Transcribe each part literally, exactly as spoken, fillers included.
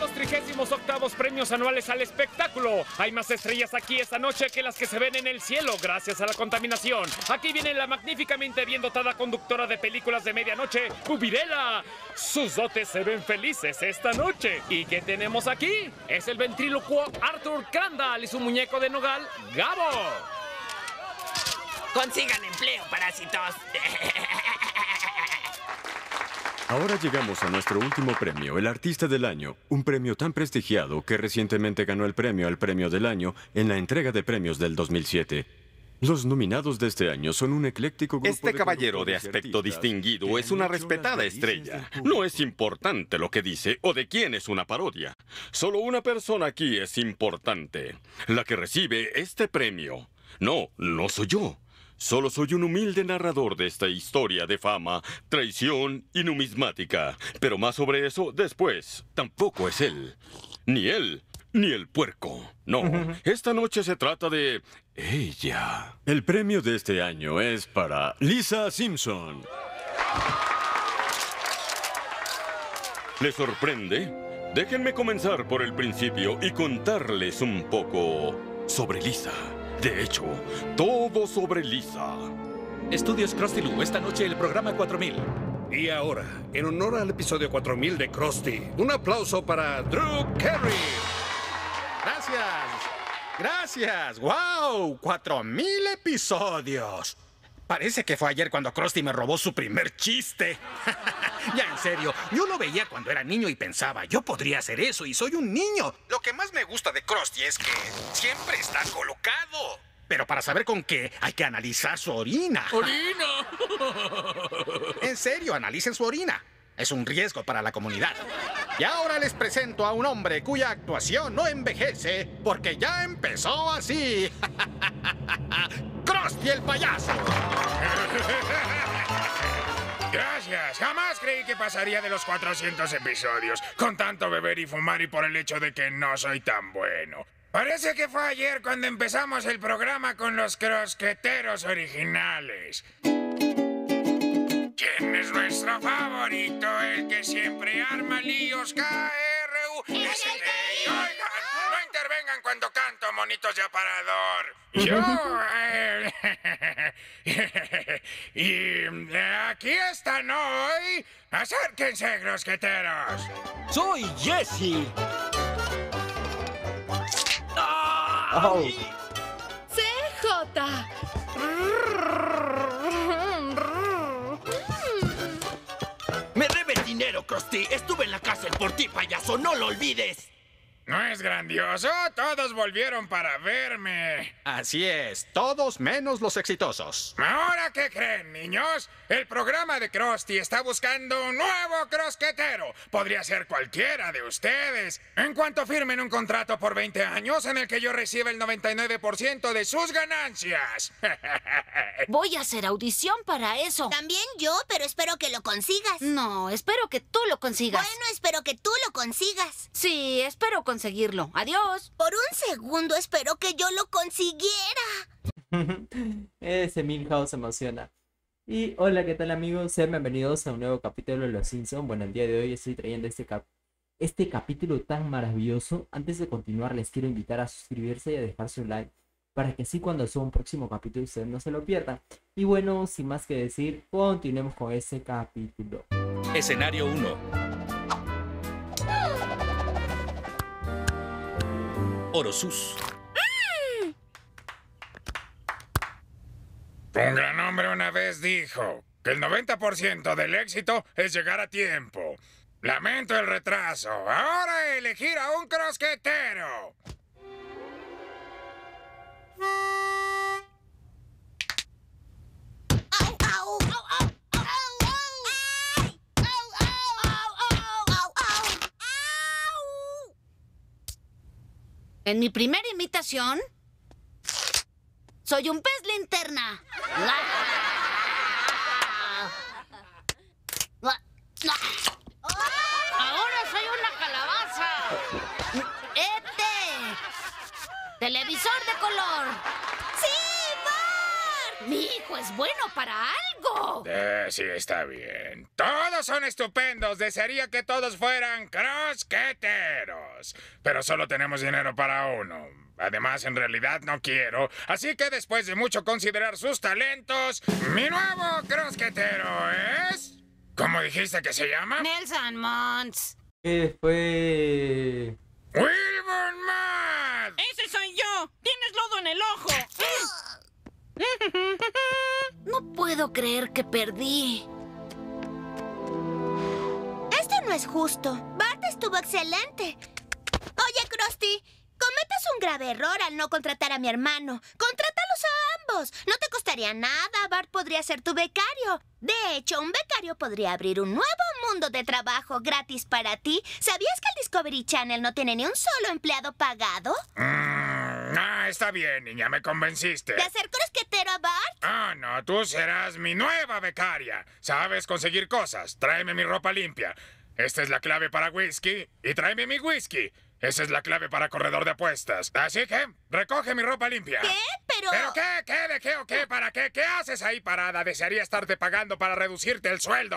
los trigésimos octavos premios anuales al espectáculo. Hay más estrellas aquí esta noche que las que se ven en el cielo gracias a la contaminación. Aquí viene la magníficamente bien dotada conductora de películas de medianoche, Cubirela. Sus dotes se ven felices esta noche. ¿Y qué tenemos aquí? Es el ventrílocuo Arthur Crandall y su muñeco de nogal, Gabo. ¡Consigan empleo, parásitos! Ahora llegamos a nuestro último premio, el Artista del Año. Un premio tan prestigiado que recientemente ganó el premio al Premio del Año en la entrega de premios del dos mil siete. Los nominados de este año son un ecléctico grupo Este de caballero de conductores y aspecto artistas distinguido que es han una hecho las respetada delicias estrella. del público. No es importante lo que dice o de quién es una parodia. Solo una persona aquí es importante, la que recibe este premio. No, no soy yo. Solo soy un humilde narrador de esta historia de fama, traición y numismática. Pero más sobre eso después. Tampoco es él. Ni él, ni el puerco. No, esta noche se trata de ella. El premio de este año es para Lisa Simpson. ¿Les sorprende? Déjenme comenzar por el principio y contarles un poco sobre Lisa. De hecho, todo sobre Lisa. Estudios Krusty Lou, esta noche el programa cuatro mil. Y ahora, en honor al episodio cuatro mil de Krusty, un aplauso para Drew Carey. Gracias. Gracias. ¡Wow! ¡Cuatro mil episodios! Parece que fue ayer cuando Krusty me robó su primer chiste. Ya, en serio, yo lo veía cuando era niño y pensaba, yo podría hacer eso y soy un niño. Lo que más me gusta de Krusty es que siempre está colocado. Pero para saber con qué, hay que analizar su orina. ¡Orina! En serio, analicen su orina. Es un riesgo para la comunidad. Y ahora les presento a un hombre cuya actuación no envejece porque ya empezó así. ¡Krusty el payaso! Gracias. Jamás creí que pasaría de los cuatrocientos episodios, con tanto beber y fumar y por el hecho de que no soy tan bueno. Parece que fue ayer cuando empezamos el programa con los crosqueteros originales. ¿Quién es nuestro favorito? El que siempre arma líos. K R U S T I. Oigan, no intervengan cuando canto, monitos de aparador. Yo... eh, y aquí están hoy. Acérquense, crosqueteros. ¡Soy Jesse! Oh. C J. ¡Me debes dinero, Krusty! Estuve en la cárcel por ti, payaso. ¡No lo olvides! ¿No es grandioso? Todos volvieron para verme. Así es, todos menos los exitosos. ¿Ahora qué creen, niños? El programa de Krusty está buscando un nuevo crosquetero. Podría ser cualquiera de ustedes. En cuanto firmen un contrato por veinte años en el que yo reciba el noventa y nueve por ciento de sus ganancias. Voy a hacer audición para eso. También yo, pero espero que lo consigas. No, espero que tú lo consigas. Bueno, espero que tú lo consigas. Sí, espero conseguirlo. Adiós. Por un segundo espero que yo lo consiguiera. Ese Milhouse se emociona. Y hola, ¿qué tal, amigos? Sean bienvenidos a un nuevo capítulo de Los Simpsons. Bueno, el día de hoy estoy trayendo este, cap este capítulo tan maravilloso. Antes de continuar, les quiero invitar a suscribirse y a dejar su like, para que así cuando suba un próximo capítulo ustedes no se lo pierdan. Y bueno, sin más que decir, continuemos con este capítulo. Escenario uno. Orosus. Un gran hombre una vez dijo que el noventa por ciento del éxito es llegar a tiempo. Lamento el retraso. Ahora elegir a un crosquetero. En mi primera imitación, soy un pez linterna. Ahora soy una calabaza. ¡Este! ¡Televisor de color! ¡Sí, Bart! Mi hijo es bueno para algo. Eh, sí, está bien. Todos son estupendos. Desearía que todos fueran crosqueteros. Pero solo tenemos dinero para uno. Además, en realidad no quiero. Así que después de mucho considerar sus talentos, mi nuevo crosquetero es... ¿Cómo dijiste que se llama? Nelson Mons. ¿Qué fue? ¡Wilbur Mad! ¡Ese soy yo! ¡Tienes lodo en el ojo! No puedo creer que perdí. Esto no es justo. Bart estuvo excelente. Oye, Krusty, cometes un grave error al no contratar a mi hermano. ¡Contrátalos a ambos! No te costaría nada. Bart podría ser tu becario. De hecho, un becario podría abrir un nuevo mundo de trabajo gratis para ti. ¿Sabías que el Discovery Channel no tiene ni un solo empleado pagado? Mm, ah, está bien, niña, me convenciste. ¿De hacer crosquetero a Bart? Ah, no, tú serás mi nueva becaria. Sabes conseguir cosas. Tráeme mi ropa limpia. Esta es la clave para whisky. Y tráeme mi whisky. Esa es la clave para corredor de apuestas. Así que, recoge mi ropa limpia. ¿Qué? Pero... ¿Pero qué? ¿Qué? ¿De qué o qué? ¿Para qué? ¿Qué haces ahí parada? Desearía estarte pagando para reducirte el sueldo.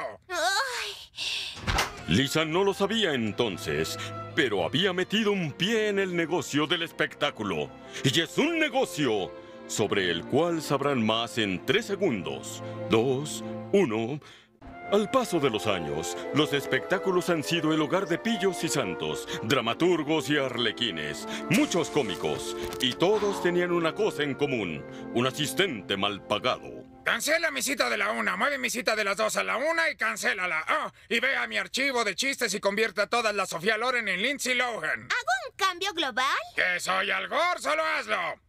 Ay. Lisa no lo sabía entonces, pero había metido un pie en el negocio del espectáculo. Y es un negocio sobre el cual sabrán más en tres segundos. Dos, uno... Al paso de los años, los espectáculos han sido el hogar de pillos y santos, dramaturgos y arlequines, muchos cómicos, y todos tenían una cosa en común, un asistente mal pagado. Cancela mi cita de la una, mueve mi cita de las dos a la una y cancélala. Oh, y ve a mi archivo de chistes y convierte a todas las Sofía Loren en Lindsay Lohan. ¿Hago un cambio global? Que soy Al Gore, solo hazlo.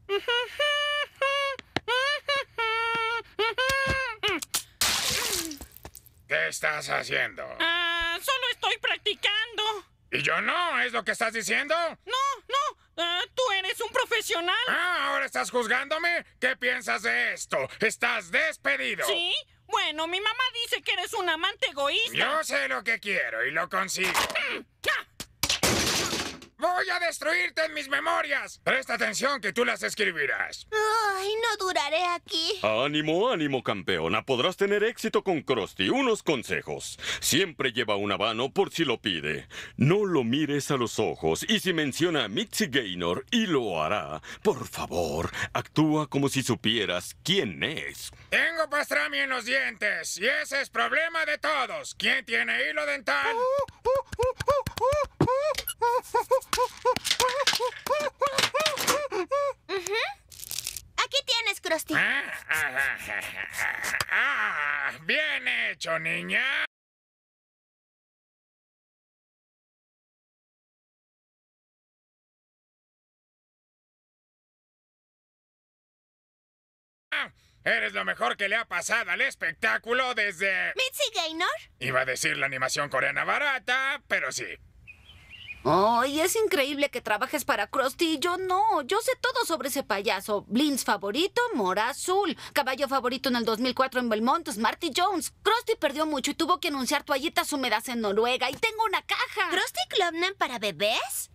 ¿Qué estás haciendo? Ah, solo estoy practicando. ¿Y yo no? ¿Es lo que estás diciendo? No, no. Uh, tú eres un profesional. Ah, ¿ahora estás juzgándome? ¿Qué piensas de esto? ¡Estás despedido! ¿Sí? Bueno, mi mamá dice que eres un amante egoísta. Yo sé lo que quiero y lo consigo. ¡Voy a destruirte en mis memorias! Presta atención que tú las escribirás. Ay, no duraré aquí. Ánimo, ánimo, campeona. Podrás tener éxito con Krusty. Unos consejos. Siempre lleva un habano por si lo pide. No lo mires a los ojos. Y si menciona a Mitzi Gaynor, y lo hará, por favor, actúa como si supieras quién es. Tengo pastrami en los dientes. Y ese es problema de todos. ¿Quién tiene hilo dental? Uh-huh. Aquí tienes, Krusty. Ah, ah, ah, ah, ah, bien hecho, niña. Eres lo mejor que le ha pasado al espectáculo desde... ¿Mitzi Gaynor? Iba a decir la animación coreana barata, pero sí. Ay, es increíble que trabajes para Krusty y yo no. Yo sé todo sobre ese payaso. Blinks favorito, Mora Azul. Caballo favorito en el dos mil cuatro en Belmont, Smarty Jones. Krusty perdió mucho y tuvo que anunciar toallitas húmedas en Noruega. Y tengo una caja. ¿Krusty Clubman para bebés?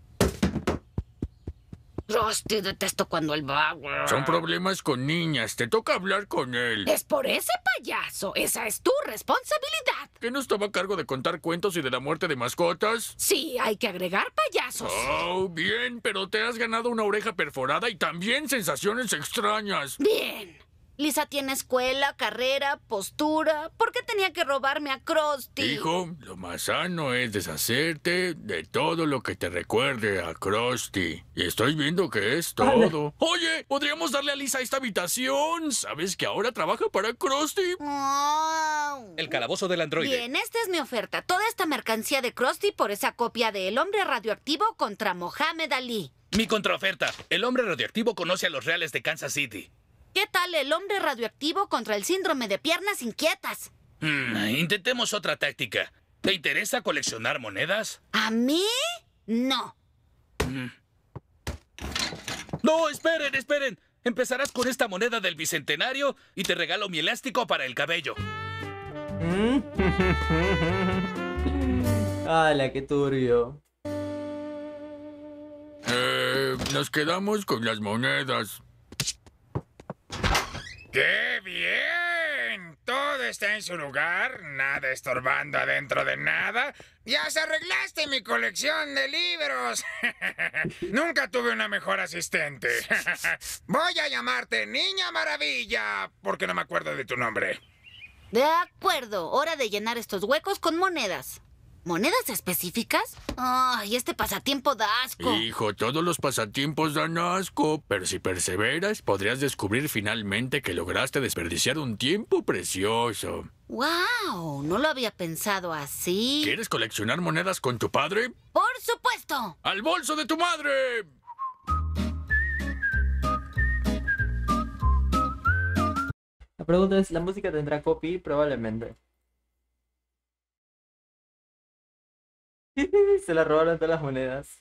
Krusty, detesto cuando él va. Son problemas con niñas. Te toca hablar con él. Es por ese payaso. Esa es tu responsabilidad. ¿Que no estaba a cargo de contar cuentos y de la muerte de mascotas? Sí, hay que agregar payasos. Oh, bien, pero te has ganado una oreja perforada y también sensaciones extrañas. Bien. Lisa tiene escuela, carrera, postura. ¿Por qué tenía que robarme a Krusty? Hijo, lo más sano es deshacerte de todo lo que te recuerde a Krusty. Y estoy viendo que es todo. Oye, ¿podríamos darle a Lisa esta habitación? ¿Sabes que ahora trabaja para Krusty? Oh. El calabozo del androide. Bien, esta es mi oferta. Toda esta mercancía de Krusty por esa copia de El Hombre Radioactivo contra Mohamed Ali. Mi contraoferta. El hombre radioactivo conoce a los reales de Kansas City. ¿Qué tal el hombre radioactivo contra el síndrome de piernas inquietas? Hmm, intentemos otra táctica. ¿Te interesa coleccionar monedas? ¿A mí? No. Hmm. No, esperen, esperen. Empezarás con esta moneda del bicentenario y te regalo mi elástico para el cabello. ¡Hala, qué turbio! Eh, nos quedamos con las monedas. ¡Qué bien! Todo está en su lugar, nada estorbando adentro de nada. ¡Ya se arreglaste mi colección de libros! Nunca tuve una mejor asistente. Voy a llamarte Niña Maravilla, porque no me acuerdo de tu nombre. De acuerdo, hora de llenar estos huecos con monedas. ¿Monedas específicas? ¡Ay, este pasatiempo da asco! Hijo, todos los pasatiempos dan asco, pero si perseveras, podrías descubrir finalmente que lograste desperdiciar un tiempo precioso. ¡Wow! No lo había pensado así. ¿Quieres coleccionar monedas con tu padre? ¡Por supuesto! ¡Al bolso de tu madre! La pregunta es, ¿la música tendrá copy? Probablemente. Se la robaron todas las monedas.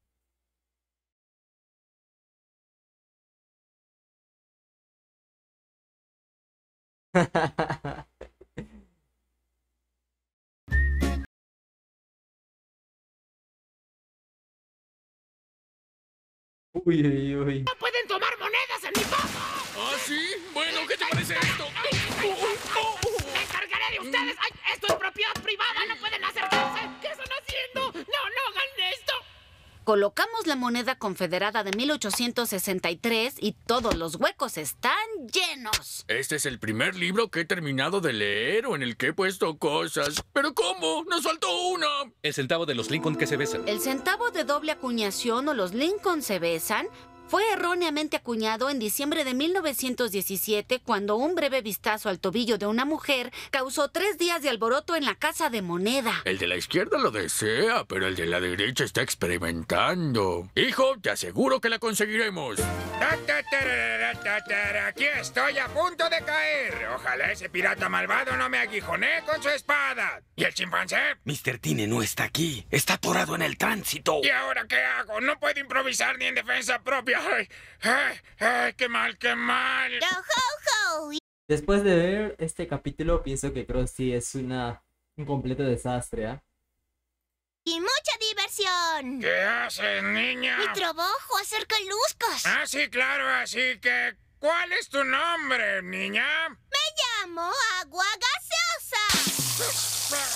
Uy, uy, uy. ¡No pueden tomar monedas en mi casa! ¿Ah, sí? Bueno, ¿qué te parece esto? ¡Me encargaré de ustedes! ¡Ay, esto es propiedad privada! ¡No pueden acercarse! ¿Qué están haciendo? ¡No, no hagan esto! Colocamos la moneda confederada de mil ochocientos sesenta y tres y todos los huecos están llenos. Este es el primer libro que he terminado de leer o en el que he puesto cosas. ¿Pero cómo? ¡Nos faltó una! El centavo de los Lincoln que se besan. El centavo de doble acuñación o los Lincoln se besan fue erróneamente acuñado en diciembre de mil novecientos diecisiete cuando un breve vistazo al tobillo de una mujer causó tres días de alboroto en la casa de moneda. El de la izquierda lo desea, pero el de la derecha está experimentando. Hijo, te aseguro que la conseguiremos. Ta, ta, tarara, ta, tara. Aquí estoy a punto de caer. Ojalá ese pirata malvado no me aguijonee con su espada. ¿Y el chimpancé? mister Tine no está aquí. Está atorado en el tránsito. ¿Y ahora qué hago? No puedo improvisar ni en defensa propia. ¡Ay, ay, ay! ¡Qué mal, qué mal! ¡Ho, ho, ho! Después de ver este capítulo, pienso que Krusty es una, un completo desastre, ¿ah? ¿eh? ¡Y mucha diversión! ¿Qué haces, niña? Mi trabajo, hacer caluscas. Ah, sí, claro, así que... ¿Cuál es tu nombre, niña? Me llamo Agua Gaseosa.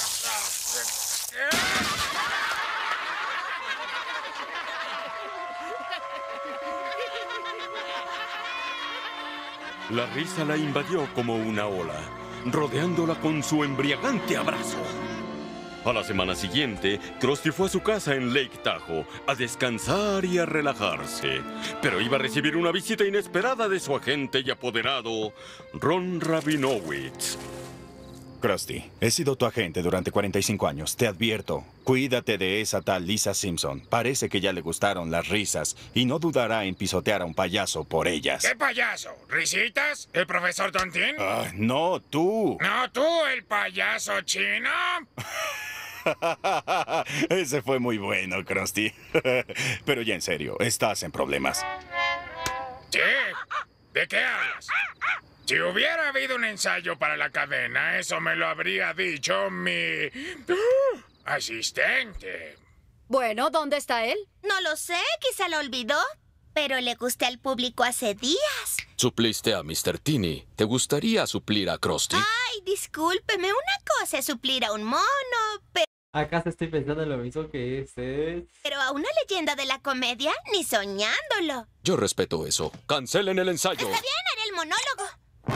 La risa la invadió como una ola, rodeándola con su embriagante abrazo. A la semana siguiente, Krusty fue a su casa en Lake Tahoe a descansar y a relajarse. Pero iba a recibir una visita inesperada de su agente y apoderado, Ron Rabinowitz. Krusty, he sido tu agente durante cuarenta y cinco años. Te advierto, cuídate de esa tal Lisa Simpson. Parece que ya le gustaron las risas y no dudará en pisotear a un payaso por ellas. ¿Qué payaso? ¿Risitas? ¿El profesor Tontín? Ah, no, tú. ¿No tú, el payaso chino? Ese fue muy bueno, Krusty. Pero ya en serio, estás en problemas. ¿Sí? ¿De qué hablas? Si hubiera habido un ensayo para la cadena, eso me lo habría dicho mi... ¡uh! asistente. Bueno, ¿dónde está él? No lo sé, quizá lo olvidó. Pero le gusté al público hace días. Supliste a mister Tini. ¿Te gustaría suplir a Krusty? Ay, discúlpeme, una cosa es suplir a un mono, pero... ¿Acaso estoy pensando en lo mismo que ese? Pero a una leyenda de la comedia, ni soñándolo. Yo respeto eso. Cancelen el ensayo. Está bien, haré el monólogo.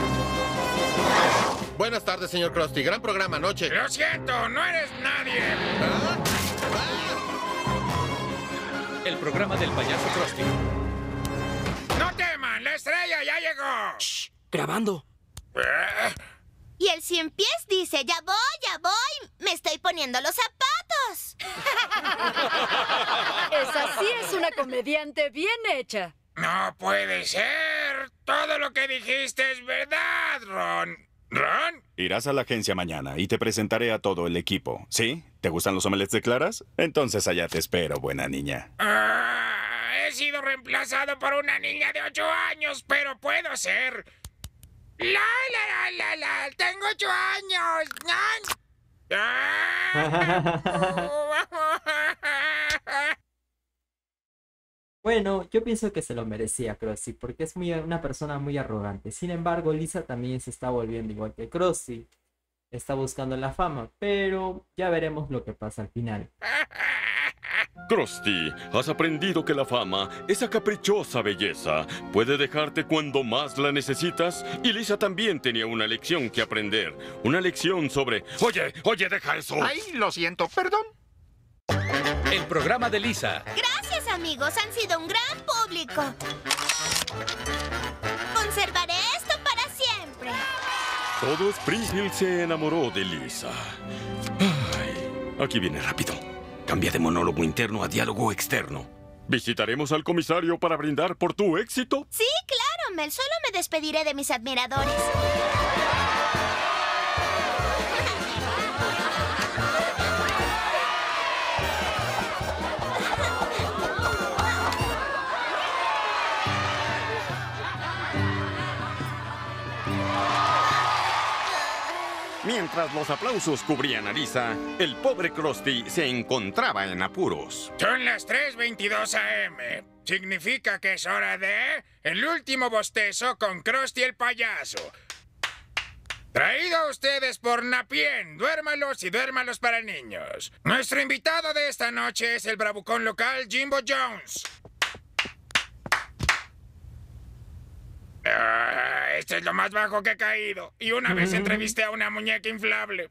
Buenas tardes, señor Krusty. Gran programa anoche. Lo siento, no eres nadie. ¿Ah? El programa del payaso Krusty. No teman, la estrella ya llegó. Shh, grabando. Y el cien pies dice, ya voy, ya voy, me estoy poniendo los zapatos. Esa sí es una comediante bien hecha. No puede ser. Todo lo que dijiste es verdad, Ron. ¿Ron? Irás a la agencia mañana y te presentaré a todo el equipo. ¿Sí? ¿Te gustan los omelets de claras? Entonces allá te espero, buena niña. Ah, he sido reemplazado por una niña de ocho años, pero puedo ser... ¡La, la, la, la, la! ¡Tengo ocho años! ¡Ah! Bueno, yo pienso que se lo merecía Krusty, porque es muy, una persona muy arrogante. Sin embargo, Lisa también se está volviendo igual que Krusty. Está buscando la fama, pero ya veremos lo que pasa al final. Krusty, has aprendido que la fama, esa caprichosa belleza, puede dejarte cuando más la necesitas. Y Lisa también tenía una lección que aprender. Una lección sobre... Oye, oye, deja eso. Ay, lo siento, perdón. El programa de Lisa. Gracias, amigos. Han sido un gran público. Conservaré esto para siempre. Todo Springfield se enamoró de Lisa. Ay, aquí viene rápido. Cambia de monólogo interno a diálogo externo. ¿Visitaremos al comisario para brindar por tu éxito? Sí, claro, Mel. Solo me despediré de mis admiradores. Mientras los aplausos cubrían a Lisa, el pobre Krusty se encontraba en apuros. Son las tres veintidós a eme. Significa que es hora de... el último bostezo con Krusty el payaso. Traído a ustedes por Napien. Duérmalos y duérmalos para niños. Nuestro invitado de esta noche es el bravucón local Jimbo Jones. Ah, esto es lo más bajo que he caído. Y una vez entrevisté a una muñeca inflable.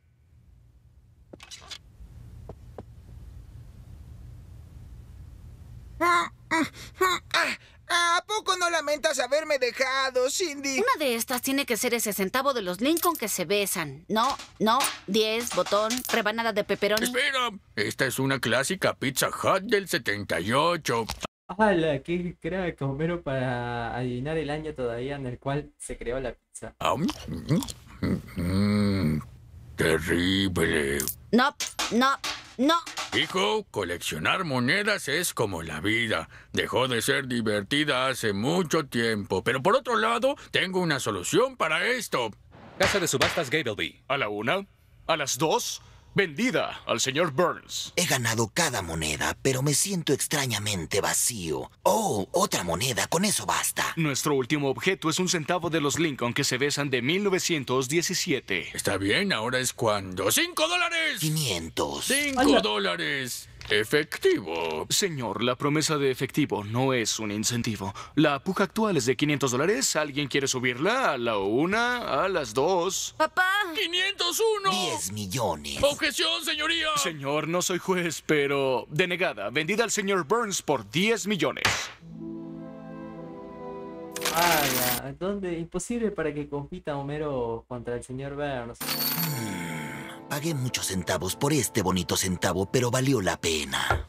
¿A poco no lamentas haberme dejado, Cindy? Una de estas tiene que ser ese centavo de los Lincoln que se besan. No, no, diez, botón, rebanada de pepperoni. Espera, esta es una clásica Pizza Hut del setenta y ocho. ¡Hala! ¡Qué crack, Homero, para adivinar el año todavía en el cual se creó la pizza! Um, mm, terrible. No, no, no. Hijo, coleccionar monedas es como la vida. Dejó de ser divertida hace mucho tiempo. Pero por otro lado, tengo una solución para esto. Casa de subastas Gableby. A la una, a las dos, vendida al señor Burns. He ganado cada moneda, pero me siento extrañamente vacío. Oh, otra moneda, con eso basta. Nuestro último objeto es un centavo de los Lincoln que se besan de mil novecientos diecisiete. Está bien, ahora es cuando. ¡Cinco dólares! ¡Quinientos! ¡Cinco dólares! Efectivo. Señor, la promesa de efectivo no es un incentivo. La puja actual es de quinientos dólares. ¿Alguien quiere subirla? A la una, a las dos. Papá. ¡quinientos uno! Diez millones. ¡Objeción, señoría! Señor, no soy juez, pero denegada. Vendida al señor Burns por diez millones. ¡Hala! ¿Dónde? Imposible para que compita Homero contra el señor Burns. Pagué muchos centavos por este bonito centavo, pero valió la pena.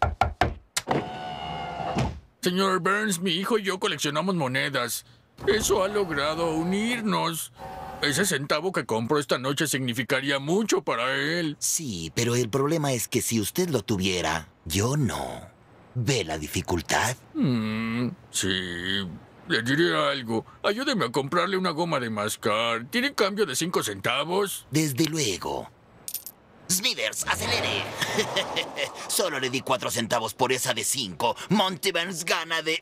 Señor Burns, mi hijo y yo coleccionamos monedas. Eso ha logrado unirnos. Ese centavo que compro esta noche significaría mucho para él. Sí, pero el problema es que si usted lo tuviera, yo no. ¿Ve la dificultad? Mm, sí. Le diré algo. Ayúdeme a comprarle una goma de mascar. ¿Tiene cambio de cinco centavos? Desde luego. Smithers, acelere. Solo le di cuatro centavos por esa de cinco. Monty Burns gana de...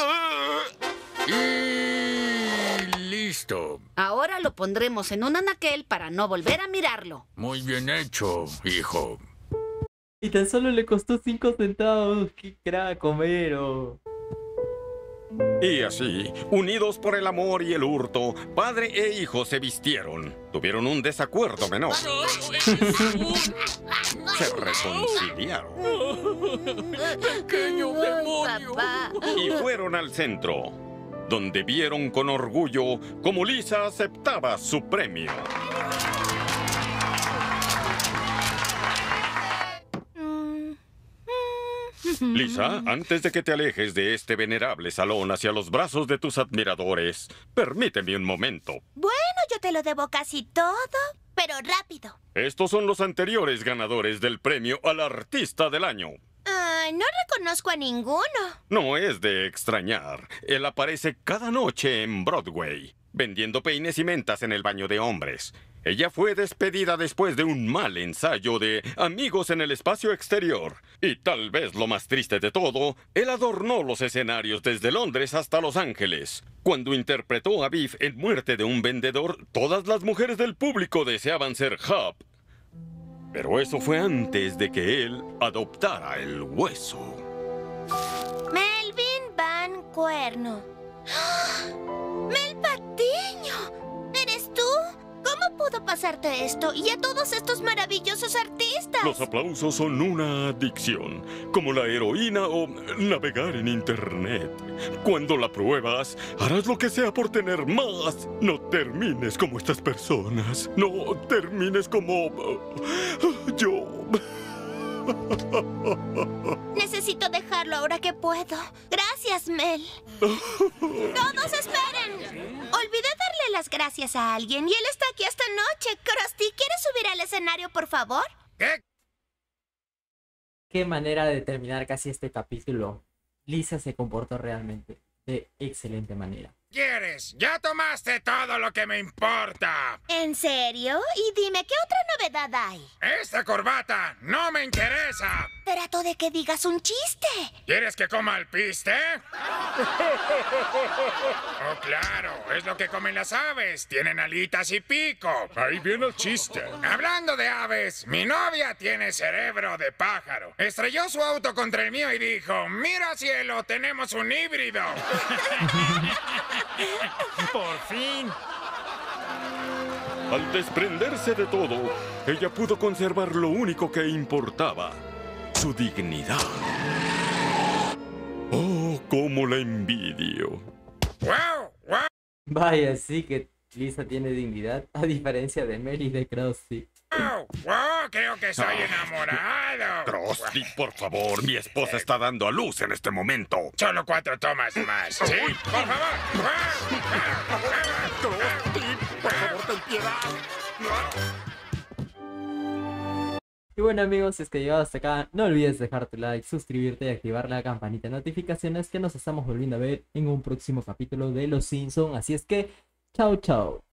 Y listo. Ahora lo pondremos en un anaquel para no volver a mirarlo. Muy bien hecho, hijo. Y tan solo le costó cinco centavos. ¡Qué crack, Homero! Y así, unidos por el amor y el hurto, padre e hijo se vistieron. Tuvieron un desacuerdo menor. Se reconciliaron. ¡Pequeño demonio! Y fueron al centro, donde vieron con orgullo cómo Lisa aceptaba su premio. Lisa, antes de que te alejes de este venerable salón hacia los brazos de tus admiradores, permíteme un momento. Bueno, yo te lo debo casi todo, pero rápido. Estos son los anteriores ganadores del premio al artista del año. Ay, no reconozco a ninguno. No es de extrañar. Él aparece cada noche en Broadway. vendiendo peines y mentas en el baño de hombres. Ella fue despedida después de un mal ensayo de Amigos en el espacio exterior. Y tal vez lo más triste de todo, él adornó los escenarios desde Londres hasta Los Ángeles. Cuando interpretó a Biff en Muerte de un vendedor, todas las mujeres del público deseaban ser Hub. Pero eso fue antes de que él adoptara el hueso. Melvin Van Cuerno. ¡Ah! ¡Mel Patiño! ¿Eres tú? ¿Cómo pudo pasarte esto? Y a todos estos maravillosos artistas. Los aplausos son una adicción, como la heroína o navegar en internet. Cuando la pruebas, harás lo que sea por tener más. No termines como estas personas. No termines como uh, yo. Necesito dejarlo ahora que puedo. Gracias, Mel. ¡Todos esperen! Olvidé darle las gracias a alguien y él está aquí esta noche. Krusty, ¿quieres subir al escenario, por favor? ¿Qué? Qué manera de terminar casi este capítulo. Lisa se comportó realmente de excelente manera. ¿Quieres? Ya tomaste todo lo que me importa. ¿En serio? Y dime, ¿qué otra novedad hay? Esta corbata no me interesa. Trato de que digas un chiste. ¿Quieres que coma alpiste? Oh, claro, es lo que comen las aves. Tienen alitas y pico. Ahí viene el chiste. Hablando de aves, mi novia tiene cerebro de pájaro. Estrelló su auto contra el mío y dijo, mira cielo, tenemos un híbrido. ¡Por fin! Al desprenderse de todo, ella pudo conservar lo único que importaba, su dignidad. ¡Oh, cómo la envidio! ¡Wow! ¡Wow! Vaya, sí que Lisa tiene dignidad, a diferencia de Mel y de Krusty. ¡Wow! ¡Wow! Creo que soy enamorado. Krusty, por favor, mi esposa está dando a luz en este momento. Solo cuatro tomas más, ¿sí? ¡Por favor! Krusty, por favor, ten piedad. Y bueno amigos, si es que llegado hasta acá, no olvides dejar tu like, suscribirte y activar la campanita de notificaciones, que nos estamos volviendo a ver en un próximo capítulo de Los Simpsons. Así es que, chao chao.